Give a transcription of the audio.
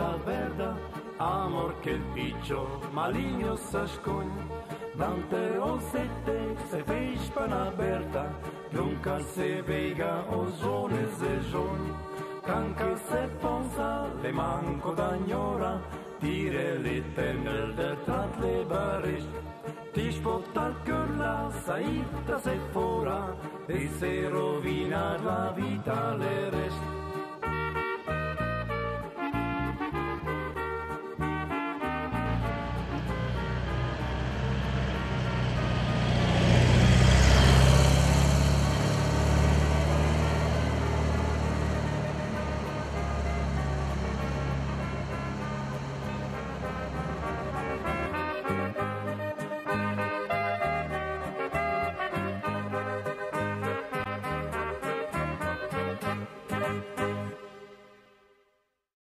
la verda, amor che il piccio maligno s'ascogn. Dante o sette se feix panaberta, nunca se veiga o zones e giorni. Canca se pensa le manco d'agnora, tire l'eternel de trat le barești. Ti spota al cœur la saita se fora, e se rovina la vita le rest.